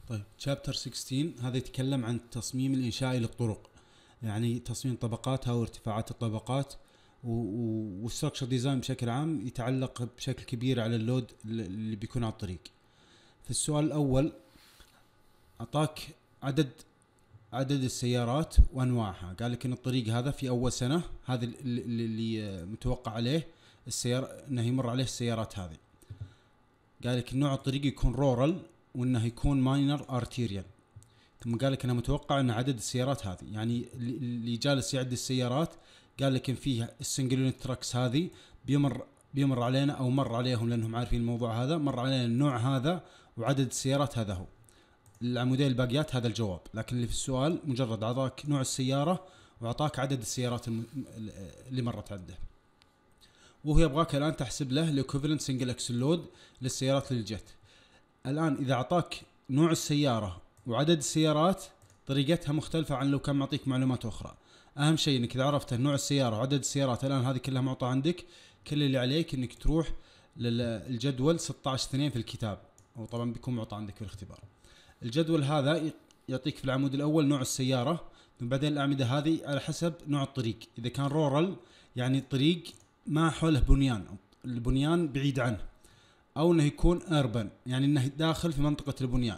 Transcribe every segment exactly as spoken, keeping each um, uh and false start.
طيب شابتر ستة عشر هذا يتكلم عن التصميم الإنشائي للطرق، يعني تصميم طبقاتها وارتفاعات الطبقات والستركشر ديزاين بشكل عام، يتعلق بشكل كبير على اللود اللي بيكون على الطريق. في السؤال الأول أعطاك عدد عدد السيارات وأنواعها، قال لك إن الطريق هذا في أول سنة هذا اللي, اللي متوقع عليه السيارة إنه يمر عليه السيارات هذه. قال لك نوع الطريق يكون رورال وإنه يكون ماينر ارتيريال. ثم قال لك أنا متوقع أن عدد السيارات هذه، يعني اللي جالس يعد السيارات قال لك إن فيه السنجل يونت تراكس هذه بيمر بيمر علينا أو مر عليهم لأنهم عارفين الموضوع هذا، مر علينا النوع هذا وعدد السيارات هذا هو. العمودين الباقيات هذا الجواب، لكن اللي في السؤال مجرد أعطاك نوع السيارة وأعطاك عدد السيارات اللي مرت عنده، وهو يبغاك الآن تحسب له الإيكوفالنت سنجل أكسل لود للسيارات اللي جت. الآن إذا أعطاك نوع السيارة وعدد السيارات طريقتها مختلفة عن لو كان معطيك معلومات أخرى. أهم شيء إنك إذا عرفت نوع السيارة وعدد السيارات الآن هذه كلها معطى عندك، كل اللي عليك إنك تروح للجدول ستة عشر اثنين في الكتاب، أو طبعا بيكون معطى عندك في الاختبار. الجدول هذا يعطيك في العمود الأول نوع السيارة، ثم بعدين الأعمدة هذه على حسب نوع الطريق. إذا كان رورال يعني الطريق ما حوله بنيان، البنيان بعيد عنه، أو إنه يكون أربن يعني إنه داخل في منطقة البنيان.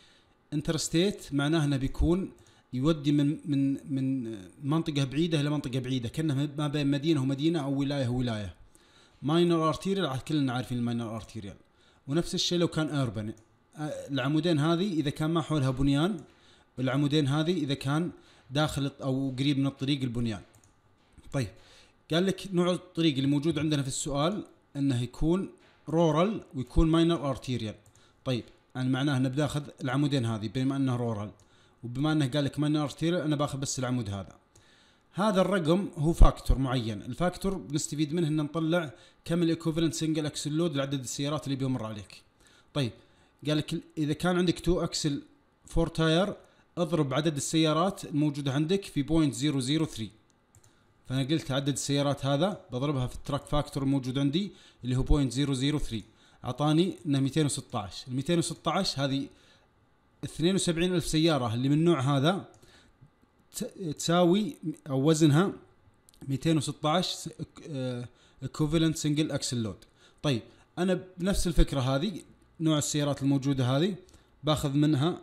انترستيت معناه إنه بيكون يودي من من من منطقة بعيدة إلى منطقة بعيدة، كأنه ما بين مدينة ومدينة أو ولاية وولاية. ماينر ارتيريال كلنا عارفين الماينر ارتيريال. ونفس الشيء لو كان أربن، العمودين هذه إذا كان ما حولها بنيان، والعمودين هذه إذا كان داخل أو قريب من الطريق البنيان. طيب قال لك نوع الطريق اللي موجود عندنا في السؤال انه يكون رورال ويكون ماينر ارتيريال. طيب يعني معناه انه بناخذ العمودين هذه بما انه رورال، وبما انه قال لك ماينر ارتيريال انا باخذ بس العمود هذا. هذا الرقم هو فاكتور معين، الفاكتور بنستفيد منه ان نطلع كم الايكوفالنت سنجل اكسل لود لعدد السيارات اللي بيمر عليك. طيب قال لك اذا كان عندك تو اكسل فور تاير اضرب عدد السيارات الموجوده عندك في بوينت زيرو زيرو ثري. فأنا قلت عدد السيارات هذا بضربها في التراك فاكتور الموجود عندي اللي هو بوينت زيرو زيرو ثري، أعطاني إنه مئتين وستة عشر. ال مئتين وستة عشر هذه اثنين وسبعين ألف سيارة اللي من النوع هذا تساوي أو وزنها مئتين وستة عشر equivalent single axle load. طيب أنا بنفس الفكرة هذه نوع السيارات الموجودة هذه باخذ منها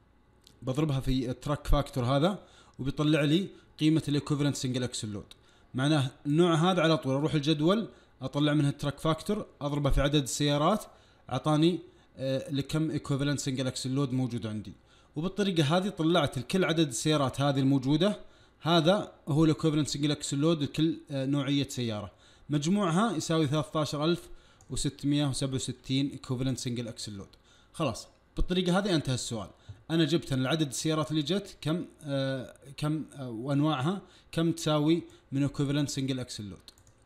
بضربها في التراك فاكتور هذا وبيطلع لي قيمة الايكوفالنت سنجل اكسل لود. معناه النوع هذا على طول اروح الجدول اطلع منها التراك فاكتور اضربه في عدد السيارات اعطاني آه لكم ايكوفالنت سنجل اكسل لود موجود عندي. وبالطريقة هذه طلعت الكل عدد السيارات هذه الموجودة، هذا هو الايكوفالنت سنجل اكسل لود لكل آه نوعية سيارة، مجموعها يساوي ثلاثة عشر ألف وستمئة وسبعة وستين ايكوفالنت سنجل اكسل لود. خلاص بالطريقة هذه انتهى السؤال. انا جبت العدد السيارات اللي جت كم آه كم آه وانواعها كم تساوي من ايكوفالنت سنجل اكسل لود.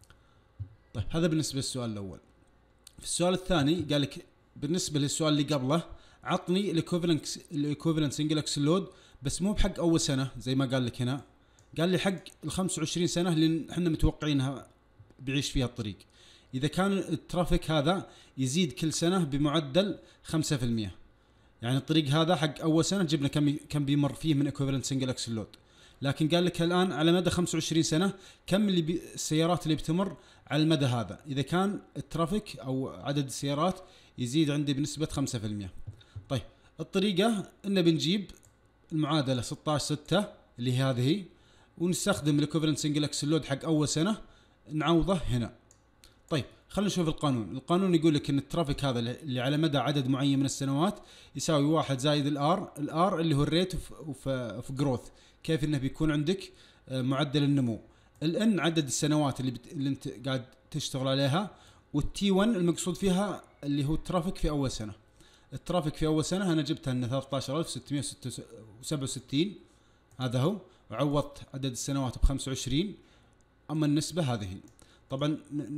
طيب هذا بالنسبه للسؤال الاول. في السؤال الثاني قال لك بالنسبه للسؤال اللي قبله عطني الايكوفالنت الايكوفالنت سنجل اكسل لود بس مو بحق اول سنه زي ما قال لك هنا، قال لي حق ال خمسة وعشرين سنه اللي احنا متوقعينها بيعيش فيها الطريق. اذا كان الترافيك هذا يزيد كل سنه بمعدل خمسة بالمئة، يعني الطريق هذا حق اول سنه جبنا كم كم بيمر فيه من ايكوفالنت سنجل اكسل لود. لكن قال لك الان على مدى خمسة وعشرين سنه كم اللي بي السيارات اللي بتمر على المدى هذا اذا كان الترافيك او عدد السيارات يزيد عندي بنسبه خمسة بالمئة. طيب الطريقه ان بنجيب المعادله ستة عشر ستة اللي هي هذه ونستخدم الايكوفالنت سنجل اكسل لود حق اول سنه نعوضه هنا. طيب خلينا نشوف القانون. القانون يقول لك ان الترافيك هذا اللي على مدى عدد معين من السنوات يساوي واحد زائد الار، الار اللي هو الريت اوف جروث، كيف انه بيكون عندك معدل النمو. الان عدد السنوات اللي, بت... اللي انت قاعد تشتغل عليها، والتي واحد المقصود فيها اللي هو الترافيك في اول سنه. الترافيك في اول سنه انا جبتها ان ثلاثة عشر ألف وستمئة وسبعة وستين هذا هو، وعوضت عدد السنوات ب خمسة وعشرين. اما النسبه هذه طبعا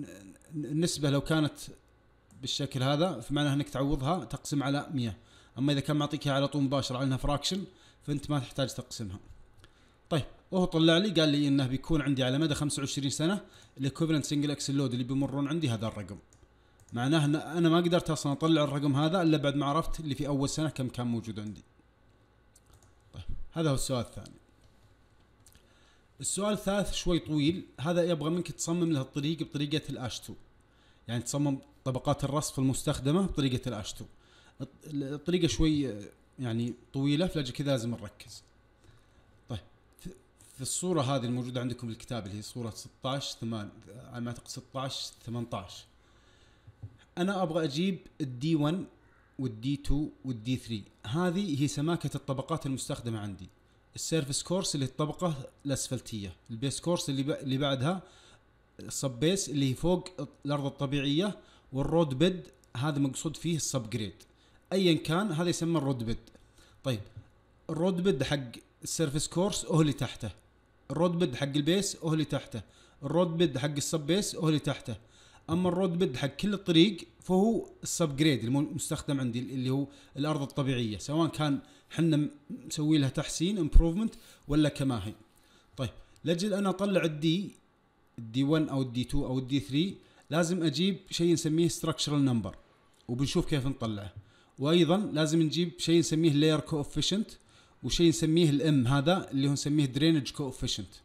النسبة لو كانت بالشكل هذا فمعناها انك تعوضها تقسم على مئة، اما اذا كان معطيك على طول مباشرة على انها فراكشن فانت ما تحتاج تقسمها. طيب وهو طلع لي قال لي انه بيكون عندي على مدى خمسة وعشرين سنة الايكوفالنت سنجل اكسل لود اللي بيمرون عندي هذا الرقم. معناه ان انا ما قدرت اصلا اطلع الرقم هذا الا بعد ما عرفت اللي في اول سنه كم كان موجود عندي. طيب هذا هو السؤال الثاني. السؤال الثالث شوي طويل، هذا يبغى منك تصمم له الطريق بطريقه الاش تو، يعني تصمم طبقات الرصف المستخدمه بطريقه الاش تو. الطريقه شوي يعني طويله، فلجي كذا لازم نركز. طيب في الصوره هذه الموجوده عندكم بالكتاب اللي هي صوره ستة عشر ثمانية على ما اعتقد ستة عشر ثمانية عشر، انا ابغى اجيب الدي واحد والدي اثنين والدي ثلاثة. هذه هي سماكه الطبقات المستخدمه عندي. السيرفس كورس اللي هي الطبقه الاسفلتيه، البيس كورس اللي ب... اللي بعدها السب بيس اللي هي فوق الارض الطبيعيه، والرود بيد هذا مقصود فيه السب جريد. ايا كان هذا يسمى الرود بيد. طيب الرود بيد حق السيرفس كورس هو اللي تحته، الرود بيد حق البيس هو اللي تحته، الرود بيد حق السب بيس هو اللي تحته. اما الرود بيد حق كل الطريق فهو السب جريد المستخدم عندي اللي هو الارض الطبيعيه، سواء كان حنا مسوي لها تحسين امبروفمنت ولا كما هي. طيب لاجل انا اطلع الدي الدي واحد او الدي اثنين او الدي ثلاثة لازم اجيب شيء نسميه structural number، وبنشوف كيف نطلعه. وايضا لازم نجيب شيء نسميه layer coefficient، وشيء نسميه الام هذا اللي هو نسميه drainage coefficient.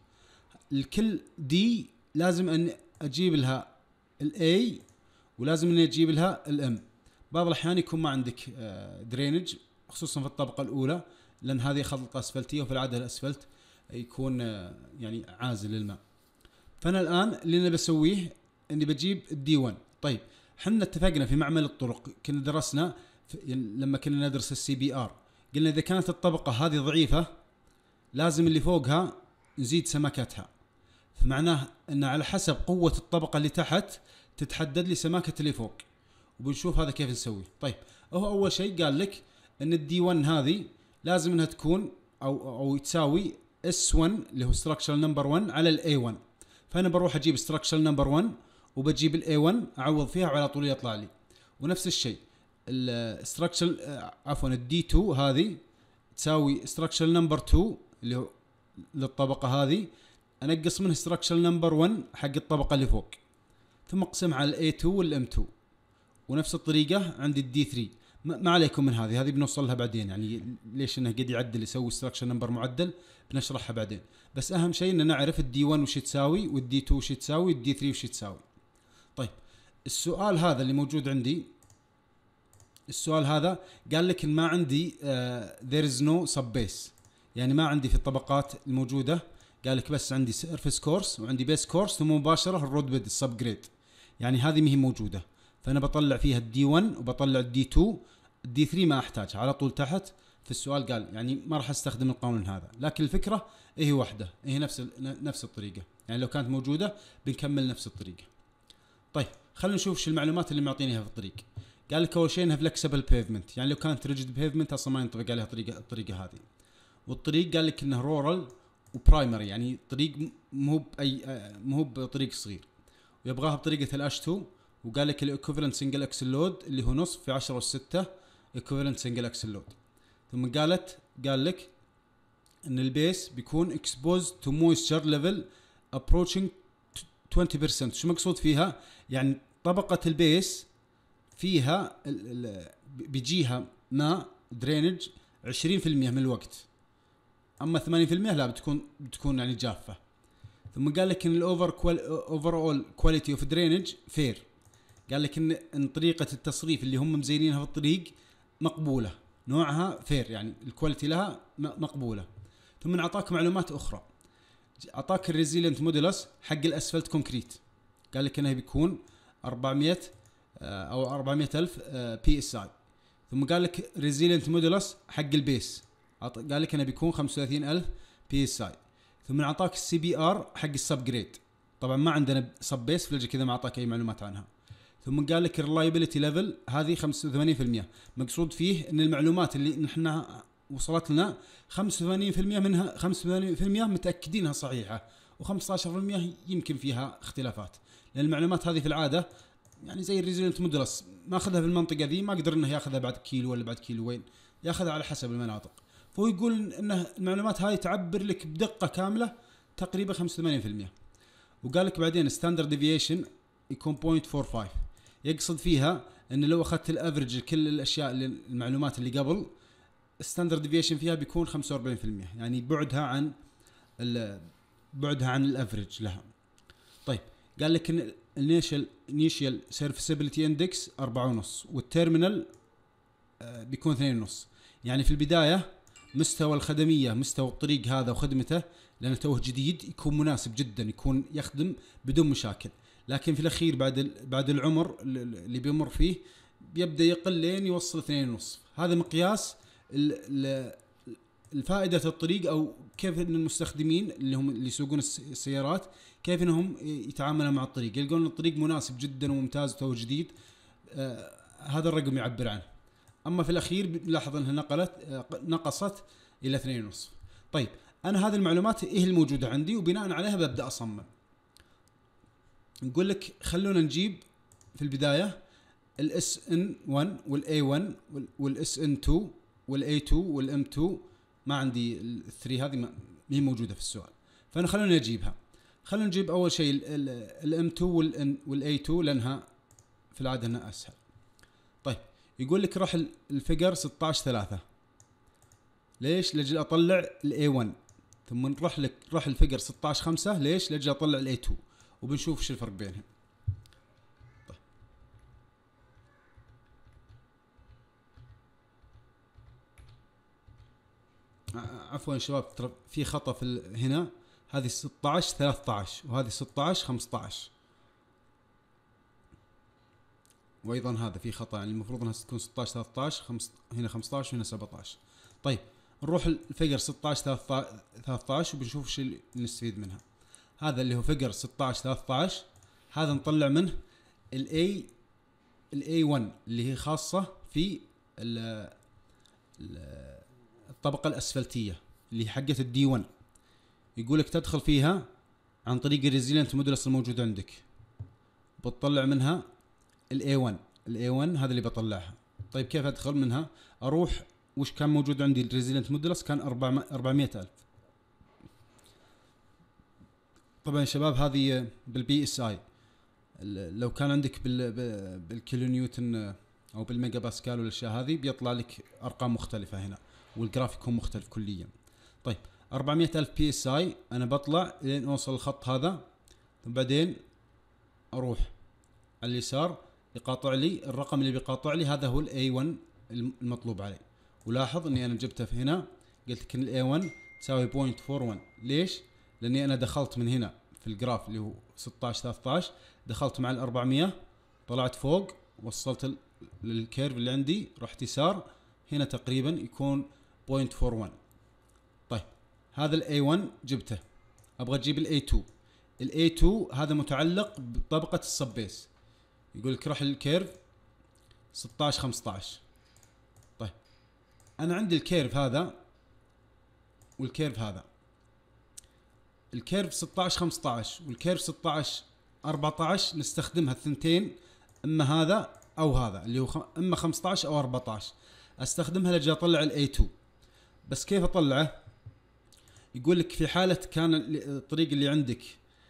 الكل دي لازم ان اجيب لها الاي، ولازم اني اجيب لها الام. بعض الاحيان يكون ما عندك درينج خصوصا في الطبقه الاولى، لان هذه خلطه اسفلتيه، وفي العاده الاسفلت يكون يعني عازل للماء. فانا الان اللي انا بسويه اني بجيب الدي واحد. طيب احنا اتفقنا في معمل الطرق، كنا درسنا لما كنا ندرس السي بي ار، قلنا اذا كانت الطبقه هذه ضعيفه لازم اللي فوقها نزيد سمكتها، فمعناه ان على حسب قوه الطبقه اللي تحت تتحدد لي سماكه اللي فوق، وبنشوف هذا كيف نسوي. طيب هو اول شيء قال لك ان الدي واحد هذه لازم انها تكون او او تساوي اس واحد اللي هو structural number واحد على الاي واحد. فانا بروح اجيب structural number واحد وبجيب الاي واحد اعوض فيها وعلى طول يطلع لي. ونفس الشيء الستراكشر عفوا الدي اثنين هذه تساوي structural number اثنين اللي هو للطبقه هذه، انقص منه structural number واحد حق الطبقه اللي فوق، ثم اقسم على الاي اثنين والام اثنين. ونفس الطريقه عندي الدي ثلاثة، ما عليكم من هذه هذه بنوصل لها بعدين، يعني ليش انه قد يعدل يسوي structural number معدل بنشرحها بعدين. بس اهم شيء ان نعرف الدي واحد وش تساوي، والدي اثنين وش تساوي، والدي ثلاثة وش تساوي. طيب السؤال هذا اللي موجود عندي، السؤال هذا قال لك ان ما عندي uh, there is no sub base، يعني ما عندي في الطبقات الموجوده، قال لك بس عندي سيرفيس كورس وعندي بيس كورس ثم مباشره الرود بيد السب جريد، يعني هذه ما هي موجوده. فانا بطلع فيها الدي واحد وبطلع الدي اثنين، الدي ثلاثة ما احتاجها على طول تحت في السؤال. قال يعني ما راح استخدم القانون هذا، لكن الفكره هي واحده، هي نفس نفس الطريقه، يعني لو كانت موجوده بنكمل نفس الطريقه. طيب خلينا نشوف شو المعلومات اللي معطينيها في الطريق. قال لك اول شيء انها فلكسبل بيفمنت، يعني لو كانت ريجيد بيفمنت اصلا ما ينطبق عليها الطريقه الطريقه هذه. والطريق قال لك انه رورال وبرايمري، يعني طريق مو باي مو بطريق صغير، ويبغاها بطريقه الاش تو. وقال لك الايكوفالنت سنجل اكسل لود اللي هو نصف في عشرة وستة ايكوفالنت سنجل اكسل لود. ثم قالت قال لك ان البيس بيكون exposed to moisture level approaching عشرين بالمئة. شو مقصود فيها؟ يعني طبقه البيس فيها بيجيها ماء درينج عشرين بالمئة من الوقت، اما ثمانين بالمئة لا بتكون بتكون يعني جافه. ثم قال لك ان الاوفر اوفر اول كواليتي اوف درينج فير، قال لك ان ان طريقه التصريف اللي هم مزينينها في الطريق مقبوله، نوعها فير يعني الكواليتي لها مقبوله. ثم اعطاك معلومات اخرى، اعطاك الريزيلينت مودولس حق الاسفلت كونكريت، قال لك انه بيكون أربعمئة او أربعمئة ألف بي اس اي. ثم قال لك ريزيلينت مودولس حق البيس، قال لك انه بيكون خمسة وثلاثين ألف بي اس اي. ثم اعطاك السي بي ار حق السب جريد، طبعا ما عندنا سب بيس فلجي كذا ما اعطاك اي معلومات عنها. ثم قال لك الريلايبيليتي ليفل هذه خمسة وثمانين بالمئة، مقصود فيه ان المعلومات اللي نحن وصلت لنا خمسة وثمانين بالمئة منها خمسة وثمانين بالمئة متاكدينها صحيحه، وخمسة عشر بالمئة يمكن فيها اختلافات، لان المعلومات هذه في العاده يعني زي الريزيلنت مودولس ما اخذها في المنطقه ذي ما قدر انه ياخذها بعد كيلو ولا بعد كيلوين، ياخذها على حسب المناطق. فهو يقول ان المعلومات هذه تعبر لك بدقه كامله تقريبا خمسة وثمانين بالمئة. وقال لك بعدين ستاندرد ديفيشن يكون صفر فاصلة خمسة، يقصد فيها ان لو اخذت الافرج كل الاشياء اللي المعلومات اللي قبل، ستاندرد ديفيشن فيها بيكون خمسة وأربعين بالمئة، يعني بعدها عن بعدها عن الافرج لها. طيب قال لك ان الانيشال انيشال سيرفيسابيلتي اندكس أربعة ونص، والتيرمينال بيكون اثنين ونص. يعني في البدايه مستوى الخدميه، مستوى الطريق هذا وخدمته لانه توه جديد، يكون مناسب جدا، يكون يخدم بدون مشاكل. لكن في الاخير بعد بعد العمر اللي بيمر فيه بيبدا يقل لين يوصل اثنين ونص. هذا مقياس الفائدة الطريق، او كيف ان المستخدمين اللي هم اللي يسوقون السيارات كيف انهم يتعاملوا مع الطريق، يلقون الطريق مناسب جدا وممتاز وتوه جديد. آه هذا الرقم يعبر عنه. اما في الاخير بنلاحظ انها نقلت آه نقصت الى اثنين ونص. طيب انا هذه المعلومات ايه الموجودة عندي، وبناء عليها ببدأ اصمم. نقول لك خلونا نجيب في البداية الاس ان واحد والاي واحد والاس ان اثنين والاي اثنين والام اثنين. ما عندي الثري هذه ما هي موجودة في السؤال، فانا خلونا نجيبها. خلونا نجيب اول شيء الام اثنين والاي اثنين لانها في العادة انها اسهل. طيب يقول لك راح الفيجر ستة عشر ثلاثة. ليش؟ لاجل اطلع الاي واحد. ثم نروح لك راح الفيجر ستة عشر خمسة. ليش؟ لاجل اطلع الاي اثنين، وبنشوف ايش الفرق بينهم. طيب عفوا يا شباب، ترى في خطأ في هنا، هذه ستة عشر ثلاثة عشر وهذه ستة عشر خمسة عشر، وايضا هذا في خطأ، يعني المفروض انها تكون ستة عشر ثلاثة عشر، خمسة هنا خمسة عشر وهنا سبعة عشر. طيب نروح الفيجر ستة عشر ثلاثة عشر وبنشوف ايش اللي نستفيد منها. هذا اللي هو فيجر ستة عشر ثلاثة عشر، هذا نطلع منه الاي الاي واحد اللي هي خاصة في ال الطبقة الأسفلتية اللي حقت الدي واحد. يقولك تدخل فيها عن طريق الريزيلينت مودولس الموجود عندك، بتطلع منها الاي واحد. الاي واحد هذا اللي بطلعها. طيب كيف ادخل منها؟ اروح وش كان موجود عندي الريزيلينت مودولس؟ كان أربعمئة ألف. طبعا يا شباب هذه بالبي اس اي، لو كان عندك بالكيلو نيوتن او بالميجا باسكال والاشياء هذه بيطلع لك ارقام مختلفه هنا، والجراف يكون مختلف كليا. طيب أربعمئة ألف بي اس اي انا بطلع لين اوصل الخط هذا، ثم بعدين اروح على اليسار يقاطع لي الرقم اللي بيقاطع لي، هذا هو الاي واحد المطلوب عليه. ولاحظ اني انا جبته في هنا، قلت لك ان الاي واحد تساوي صفر فاصلة أربعة واحد. ليش؟ لاني انا دخلت من هنا في الجراف اللي هو ستة عشر ثلاثة عشر، دخلت مع ال أربعمئة، طلعت فوق، وصلت للكيرف اللي عندي، رحت يسار، هنا تقريبا يكون صفر فاصلة أربعة واحد. طيب هذا الاي واحد جبته، ابغى اجيب الاي اثنين. الاي اثنين هذا متعلق بطبقة السبيس، يقول لك راح الكيرف ستة عشر خمسة عشر. طيب انا عندي الكيرف هذا والكيرف هذا، الكيرف ستة عشر خمسة عشر والكيرف ستة عشر أربعة عشر نستخدمها الثنتين، اما هذا او هذا اللي هو اما خمسة عشر او أربعة عشر، استخدمها لجي اطلع الاي اثنين. بس كيف اطلعه؟ يقول لك في حالة كان الطريق اللي عندك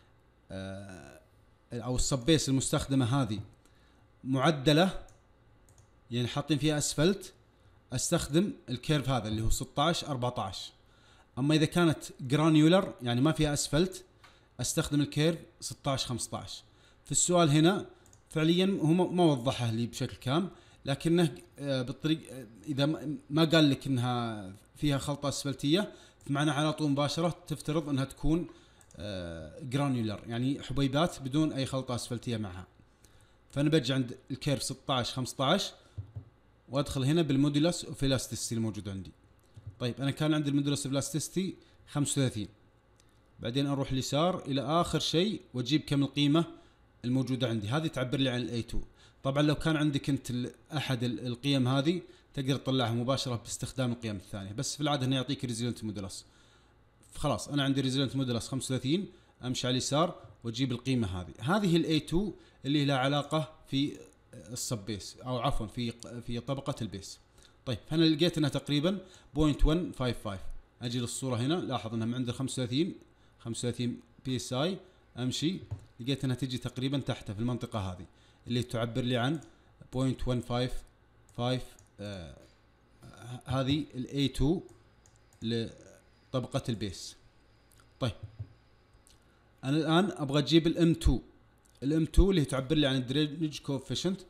او السبيس المستخدمة هذه معدلة، يعني حاطين فيها اسفلت، استخدم الكيرف هذا اللي هو ستة عشر أربعة عشر. اما اذا كانت جرانيولر يعني ما فيها اسفلت، استخدم الكيرف ستة عشر خمسة عشر. في السؤال هنا فعليا هو ما وضحه لي بشكل كامل، لكنه بالطريق اذا ما قال لك انها فيها خلطة اسفلتية، فمعنى على طول مباشرة تفترض انها تكون جرانيولر، يعني حبيبات بدون اي خلطة اسفلتية معها. فانا بجي عند الكيرف ستة عشر خمسة عشر وادخل هنا بالمودولس اوف الاستيستي الموجود عندي. طيب انا كان عندي المودولس اوف الاستيستي خمسة وثلاثين، بعدين اروح اليسار الى اخر شيء واجيب كم القيمة الموجودة عندي، هذه تعبر لي عن الاي اثنين. طبعا لو كان عندك انت احد القيم هذه تقدر تطلعها مباشرة باستخدام القيم الثانية، بس في العادة انه يعطيك ريزيلنت مودولس. خلاص انا عندي ريزيلنت مودولس خمسة وثلاثين، امشي على اليسار واجيب القيمة هذه. هذه الاي اثنين اللي لها علاقة في السبيس او عفوا في في طبقة البيس. طيب فانا لقيت انها تقريبا صفر فاصلة واحد خمسة خمسة. اجي للصورة هنا، لاحظ انها من عند خمسة وثلاثين خمسة وثلاثين بي اس اي، امشي لقيت انها تجي تقريبا تحته في المنطقة هذه. اللي تعبر لي عن صفر فاصلة واحد خمسة خمسة. آه هذه ال إيه تو لطبقة البيس. طيب انا الان ابغى اجيب الام تو. الام تو اللي تعبر لي عن الدرينج كوفيشنت.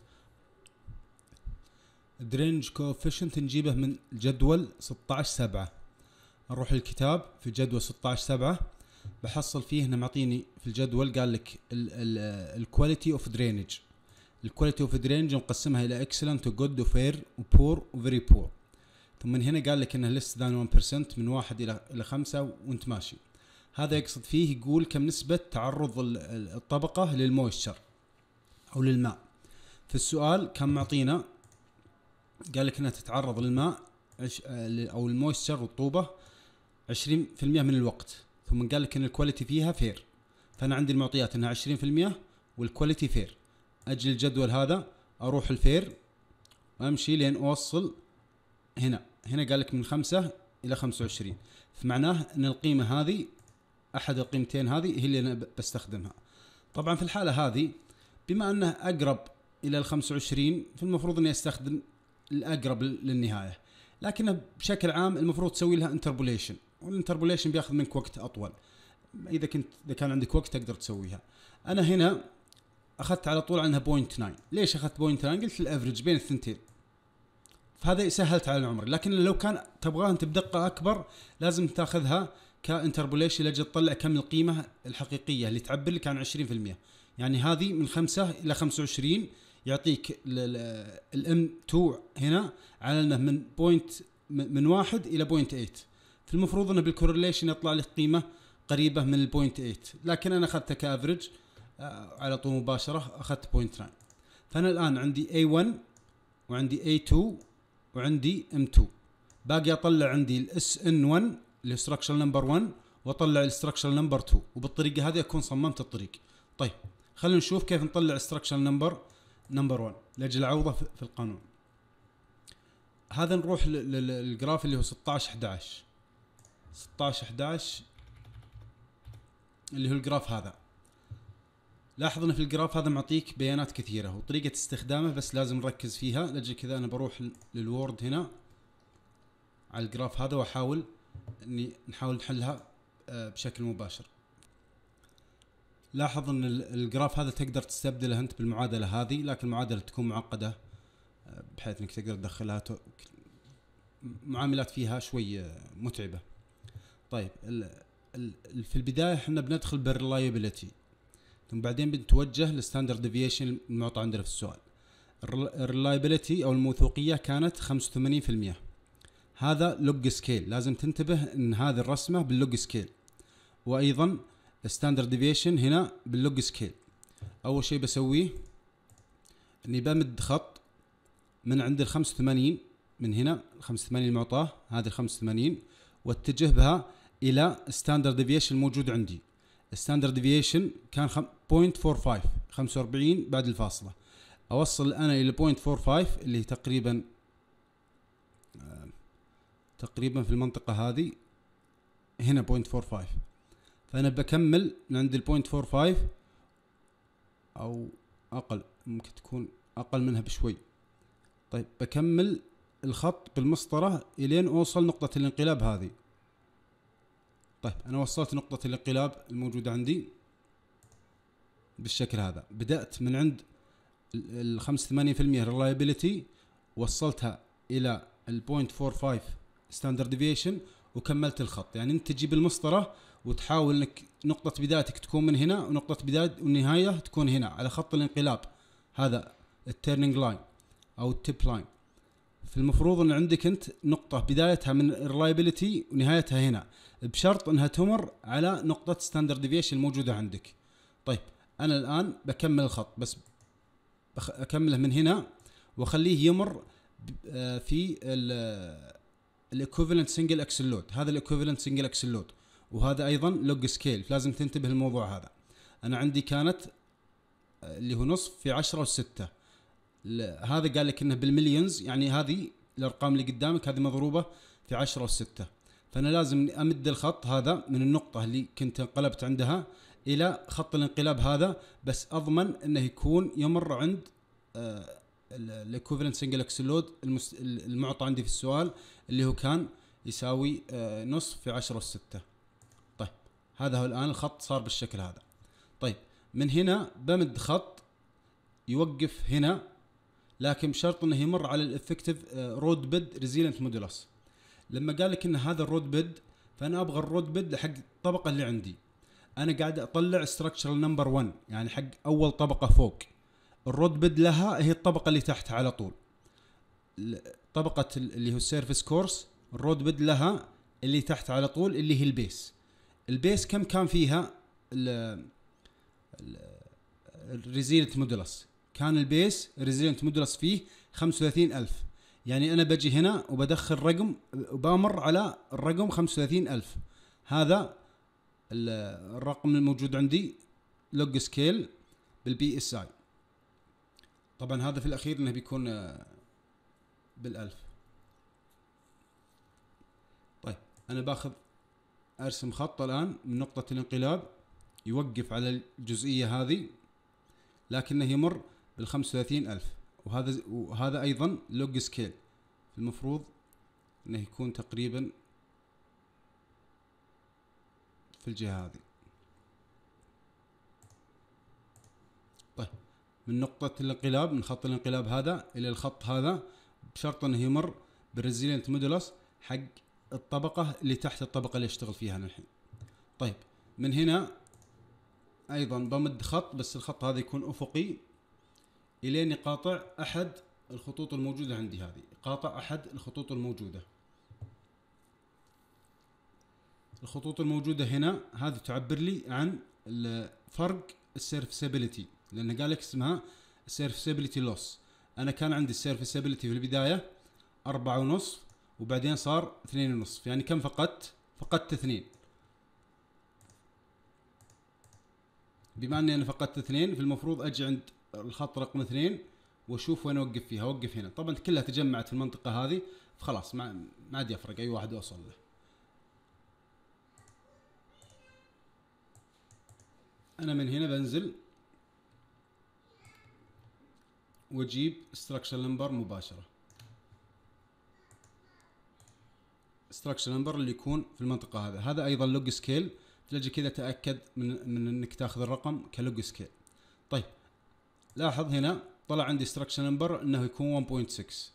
الدرينج كوفيشنت نجيبه من الجدول ستة عشر سبعة. نروح للكتاب في جدول ستة عشر سبعة، بحصل فيه هنا معطيني في الجدول قال لك الكواليتي اوف درينج. الكواليتي اوف درينج نقسمها الى اكسلنت وجود وفير وبور وفيري بور. ثم من هنا قال لك انه ليس ذان واحد بالمئة من واحد الى الى خمسة وانت ماشي. هذا يقصد فيه يقول كم نسبة تعرض الطبقة للمويستشر او للماء. في السؤال كان معطينا قال لك انها تتعرض للماء او المويستشر الرطوبة عشرين بالمئة من الوقت. ثم قال لك ان الكواليتي فيها فير، فانا عندي المعطيات انها عشرين بالمئة والكواليتي فير. اجي الجدول هذا اروح الفير وامشي لين اوصل هنا. هنا قال لك من خمسة الى خمسة وعشرين، فمعناه ان القيمة هذه احد القيمتين هذه هي اللي انا بستخدمها. طبعا في الحالة هذه بما انه اقرب الى ال خمسة وعشرين فالمفروض اني استخدم الاقرب للنهاية، لكن بشكل عام المفروض تسوي لها انتربوليشن، والانتربوليشن بياخذ منك وقت اطول. اذا كنت اذا كان عندك وقت تقدر تسويها. انا هنا اخذت على طول عنها صفر فاصلة تسعة. ليش اخذت صفر فاصلة تسعة؟ قلت الافرج بين الثنتين، فهذا سهلت على العمر. لكن لو كان تبغاها انت بدقه اكبر لازم تاخذها كانتربوليشن لاجل تطلع كم القيمه الحقيقيه اللي تعبر لك عن عشرين بالمئة. يعني هذه من خمسة الى خمسة وعشرين يعطيك الام تو هنا على انه من بوينت من واحد الى بوينت ثمانية. فالمفروض انه بالكورليشن يطلع لك قيمه قريبه من البوينت ثمانية، لكن انا اخذتها كافرج على طول مباشره اخذت صفر فاصلة تسعة. فانا الان عندي إيه واحد وعندي إيه تو وعندي إم تو. باقي اطلع عندي الاس ان واحد اللي ستراكشر نمبر واحد واطلع الستراكشر نمبر اثنين، وبالطريقه هذه اكون صممت الطريق. طيب خلينا نشوف كيف نطلع الستراكشر نمبر نمبر واحد لاجل عوضه في القانون. هذا نروح للجراف اللي هو ستة عشر أحد عشر. ستة عشر أحد عشر اللي هو الجراف هذا. لاحظ ان في الجراف هذا معطيك بيانات كثيره وطريقه استخدامه بس لازم نركز فيها. لاجل كذا انا بروح للوورد هنا على الجراف هذا واحاول اني نحاول نحلها بشكل مباشر. لاحظ ان الجراف هذا تقدر تستبدله انت بالمعادله هذه، لكن المعادله تكون معقده بحيث انك تقدر تدخلها معاملات فيها شوي متعبه. طيب في البدايه احنا بندخل بالريلايبيليتي، ثم بعدين بنتوجه للستاندرد ديفيشن المعطى عندنا في السؤال. الريلايبيليتي او الموثوقيه كانت خمسة وثمانين بالمئة. هذا لوج سكيل، لازم تنتبه ان هذه الرسمه باللوج سكيل، وايضا الستاندرد ديفيشن هنا باللوج سكيل. اول شيء بسويه اني بمد خط من عند ال خمسة وثمانين، من هنا ال خمسة وثمانين المعطاه هذه ال خمسة وثمانين، واتجه بها الى ستاندرد ديفيشن الموجود عندي. الستاندرد ديفيشن كان صفر فاصلة أربعة خمسة، خمسة وأربعين بعد الفاصله. اوصل انا الى صفر فاصلة أربعة خمسة اللي تقريبا آه تقريبا في المنطقه هذه هنا صفر فاصلة أربعة خمسة. فانا بكمل من عند ال صفر فاصلة أربعة خمسة او اقل، ممكن تكون اقل منها بشوي. طيب بكمل الخط بالمسطره الين اوصل نقطه الانقلاب هذه. طيب انا وصلت نقطة الانقلاب الموجودة عندي بالشكل هذا. بدأت من عند ال خمسة وثمانين بالمئة reliability وصلتها الى ال صفر فاصلة أربعة خمسة standard deviation وكملت الخط. يعني انت تجيب المسطرة وتحاول انك نقطة بدايتك تكون من هنا ونقطة بداية والنهاية تكون هنا على خط الانقلاب، هذا التيرنينج لاين او التيب لاين. فالمفروض ان عندك انت نقطة بدايتها من الريلايبيليتي ونهايتها هنا، بشرط انها تمر على نقطة ستاندرد ديفيشن الموجودة عندك. طيب انا الان بكمل الخط، بس اكمله من هنا واخليه يمر في الايكوفالنت سنجل اكسل لود. هذا الايكوفالنت سنجل اكسل لود، وهذا ايضا لوج سكيل، لازم تنتبه للموضوع هذا. انا عندي كانت اللي هو نصف في عشرة وستة، هذا قال لك انه بالمليونز، يعني هذه الارقام اللي قدامك هذه مضروبة في عشرة وستة. فانا لازم امد الخط هذا من النقطة اللي كنت انقلبت عندها الى خط الانقلاب هذا، بس اضمن انه يكون يمر عند الايكوفالنت سنجل اكسل لود المعطى عندي في السؤال، اللي هو كان يساوي آه نصف في عشرة أس ستة. طيب هذا هو الان الخط صار بالشكل هذا. طيب من هنا بمد خط يوقف هنا، لكن بشرط انه يمر على الافكتيف رود بيد ريزيلنت مودولس. لما قال لك ان هذا الرود بيد، فانا ابغى الرود بيد حق الطبقه اللي عندي. انا قاعد اطلع ستراكشرال نمبر واحد، يعني حق اول طبقه فوق. الرود بيد لها هي الطبقه اللي تحت على طول، طبقه اللي هو السيرفيس كورس. الرود بيد لها اللي تحت على طول اللي هي البيس. البيس كم كان فيها الريزيلنت مودولس؟ كان البيس الريزيلنت مودولس فيه خمسة وثلاثين ألف. يعني انا بجي هنا وبدخل رقم وبامر على الرقم خمسة وثلاثين ألف. هذا الرقم الموجود عندي لوج سكيل بالبي اس اي. طبعا هذا في الاخير انه بيكون بالالف. طيب انا باخذ ارسم خط الان من نقطة الانقلاب يوقف على الجزئية هذه، لكنه يمر بالخمسة وثلاثين ألف. وهذا وهذا ايضا لوج سكيل، المفروض انه يكون تقريبا في الجهة هذه. طيب من نقطة الانقلاب، من خط الانقلاب هذا الى الخط هذا، بشرط انه يمر بالريزيلنت مودولس حق الطبقة اللي تحت الطبقة اللي اشتغل فيها انا الحين. طيب من هنا ايضا بمد خط، بس الخط هذا يكون افقي الين يقاطع احد الخطوط الموجودة عندي. هذه قاطع احد الخطوط الموجودة. الخطوط الموجودة هنا هذه تعبر لي عن الفرق السيرفسابيلتي، لأن قال لك اسمها سيرفسابيلتي لوس. أنا كان عندي السيرفسابيلتي في البداية أربعة ونصف، وبعدين صار اثنين ونصف. يعني كم فقدت؟ فقدت اثنين. بما أني أنا فقدت اثنين، في المفروض أجي عند الخط رقم اثنين وأشوف وين أوقف فيها. أوقف هنا. طبعا كلها تجمعت في المنطقة هذه، فخلاص ما ما عاد يفرق أي واحد أوصل له. أنا من هنا بنزل واجيب structure number مباشرة. structure number اللي يكون في المنطقة هذا. هذا أيضا لوج سكيل. تلاقي كذا تأكد من من إنك تاخذ الرقم كلوج سكيل. طيب لاحظ هنا طلع عندي structure number إنه يكون واحد فاصلة ستة،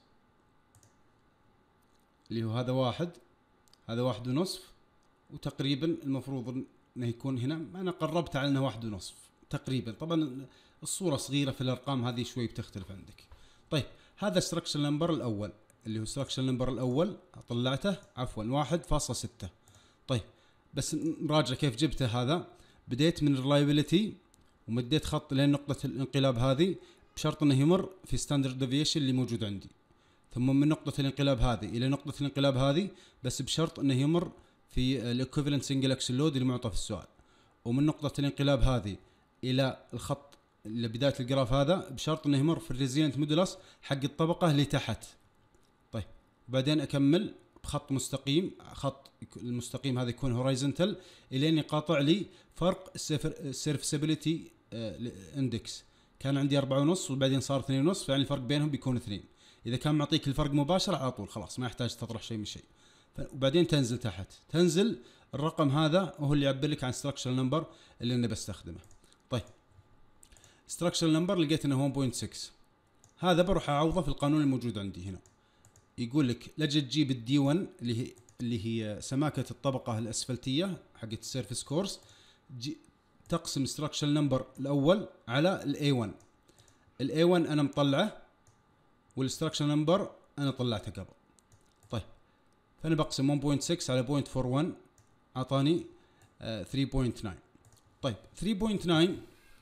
اللي هو هذا واحد، هذا واحد ونصف، وتقريبا المفروض انه يكون هنا. انا قربت على انه واحد ونصف تقريبا. طبعا الصورة صغيرة في الارقام هذه شوي بتختلف عندك. طيب هذا structure number الاول، اللي هو structure number الاول طلعته عفوا واحد فاصلة ستة. طيب بس نراجع كيف جبته. هذا بديت من reliability ومديت خط لين نقطة الانقلاب هذه، بشرط انه يمر في standard deviation اللي موجود عندي. ثم من نقطة الانقلاب هذه الى نقطة الانقلاب هذه، بس بشرط انه يمر في الايكوفالنت سنجل اكسل لود اللي معطى في السؤال. ومن نقطة الانقلاب هذه الى الخط اللي بداية الجراف هذا، بشرط انه يمر في الريزيلنت مودولس حق الطبقة اللي تحت. طيب بعدين اكمل بخط مستقيم. خط المستقيم هذا يكون هورايزونتال الين يقاطع لي فرق السيرفسابيلتي اندكس. كان عندي أربعة ونص وبعدين صار اثنين ونص، يعني الفرق بينهم بيكون اثنين. اذا كان معطيك الفرق مباشر على طول خلاص ما يحتاج تطرح شيء من شيء. وبعدين تنزل تحت، تنزل الرقم هذا وهو اللي يعبر لك عن structure number اللي انا بستخدمه. طيب structure number لقيت انه واحد فاصلة ستة. هذا بروح اعوضه في القانون الموجود عندي هنا. يقول لك لجي تجيب الدي واحد اللي هي اللي هي سماكة الطبقة الاسفلتية حقت السيرفيس كورس، تقسم structure number الاول على الاي واحد. الاي واحد انا مطلعه والستراكشر نمبر انا طلعته قبل. طيب فانا بقسم واحد فاصلة ستة على صفر فاصلة أربعة وأربعين اعطاني آه ثلاثة فاصلة تسعة. طيب ثلاثة فاصلة تسعة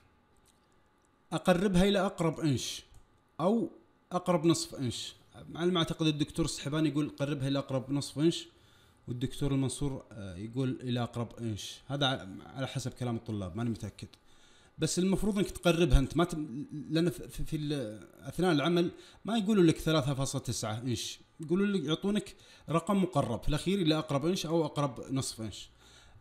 اقربها الى اقرب انش او اقرب نصف انش. على ما اعتقد الدكتور السحباني يقول قربها الى اقرب نصف انش، والدكتور المنصور آه يقول الى اقرب انش. هذا على حسب كلام الطلاب، ماني متاكد. بس المفروض انك تقربها انت، ما ت... لان في, في, في اثناء العمل ما يقولوا لك ثلاثة فاصلة تسعة انش، يقولوا لك يعطونك رقم مقرب في الاخير الى اقرب انش او اقرب نصف انش.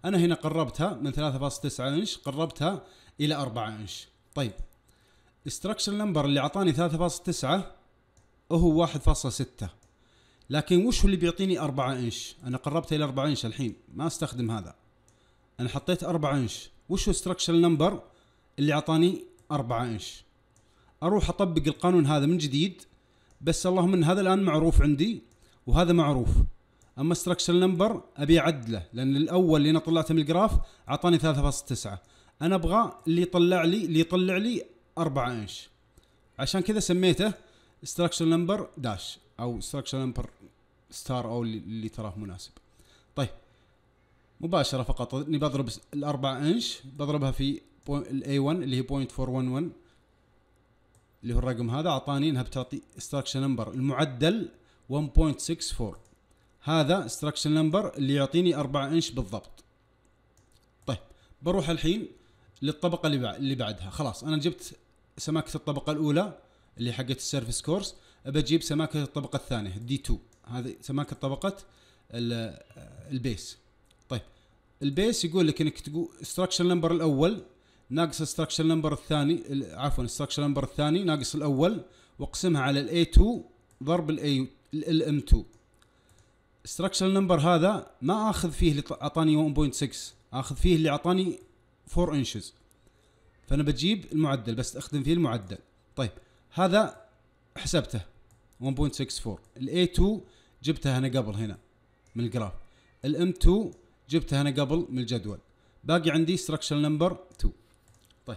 انا هنا قربتها من ثلاثة فاصلة تسعة انش قربتها الى أربعة انش. طيب الستراكشر نمبر اللي اعطاني ثلاثة فاصلة تسعة هو واحد فاصلة ستة، لكن وش هو اللي بيعطيني أربعة انش؟ انا قربت الى أربعة انش الحين ما استخدم هذا، انا حطيت أربعة انش. وش هو الستراكشر نمبر اللي اعطاني أربعة انش؟ اروح اطبق القانون هذا من جديد، بس اللهم ان هذا الان معروف عندي وهذا معروف. اما ستراكشر نمبر ابي اعدله، لان الاول اللي انا طلعته من الجراف اعطاني ثلاثة فاصلة تسعة، انا ابغى اللي يطلع لي اللي يطلع لي أربعة انش، عشان كذا سميته ستراكشر نمبر داش او ستراكشر نمبر ستار او اللي, اللي تراه مناسب. طيب مباشره فقط اني بضرب الأربعة انش بضربها في الاي واحد اللي هي صفر فاصلة أربعة واحد اللي هو الرقم هذا، اعطاني انها بتعطي ستراكشر نمبر المعدل واحد فاصلة ستة أربعة، هذا ستراكشر نمبر اللي يعطيني أربعة انش بالضبط. طيب بروح الحين للطبقه اللي اللي بعدها. خلاص انا جبت سماكه الطبقه الاولى اللي حقت السيرفيس كورس، ابى اجيب سماكه الطبقه الثانيه دي اثنين، هذه سماكه طبقه البيس. طيب البيس يقول لك انك تقول ستراكشر نمبر الاول ناقص ستراكشر نمبر الثاني، عفوا ستراكشر نمبر الثاني ناقص الاول، واقسمها على الاي اثنين ضرب الاي الام اثنين. ستراكشر نمبر هذا ما اخذ فيه اللي اعطاني واحد فاصلة ستة، اخذ فيه اللي اعطاني أربعة انشز، فانا بجيب المعدل بس استخدم فيه المعدل. طيب هذا حسبته واحد فاصلة ستة أربعة، الاي اثنين جبتها انا قبل هنا من الجراف، الام اثنين جبتها انا قبل من الجدول، باقي عندي ستراكشر نمبر اثنين. طيب